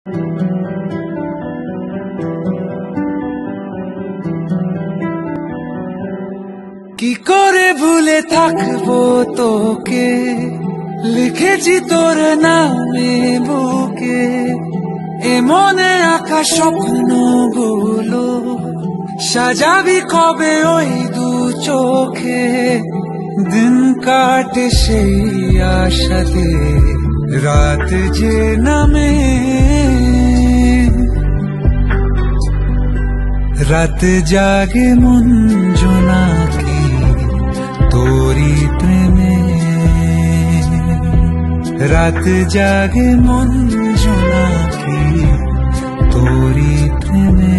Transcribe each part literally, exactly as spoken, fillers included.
কি করে ভুলে থাকবো তোকে, লিখেছি তোর নামে বুকে, এ মনে আঁকা স্বপ্নগুলো সাজাবি কবে ওই দু চোখে। দিন কাটে সেই আশাতে, রাত যে নামে, রাত জাগে মন জোনাকি তোরি প্রেমে, রাত জাগে মন জোনাকি তোরি প্রেমে।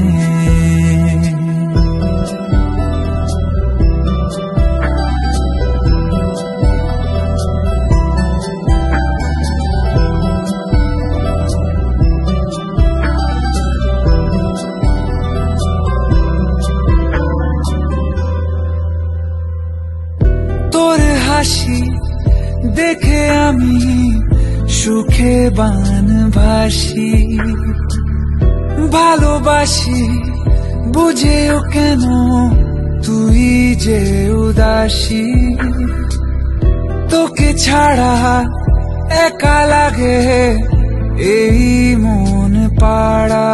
তোর হাসি দেখে আমি সুখে বান ভাসি, ভালোবাসি বুঝেও কেন তুই যে উদাসী। তোকে ছাড়া একা লাগে এই মন পাড়া,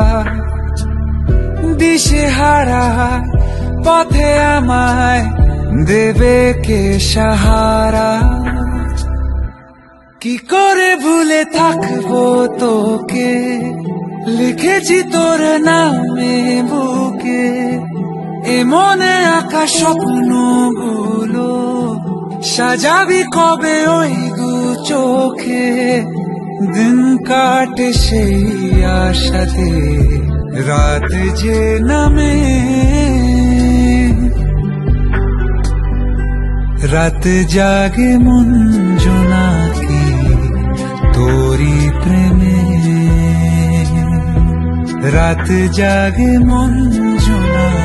দিশে হারা পথে আমায় দেবে কে সাহারা। কি করে ভুলে থাকবো তোকে, লিখেছি তোর নামে বুকে, এ মনে আঁকা স্বপ্নগুলো সাজাবি কবে ওই দু চোখে। দিন কাটে সেই আশাতে, রাত যে নামে, রাত জাগে মন জোনাকি তোরি প্রেমে, রাত জাগে মন জোনাকি।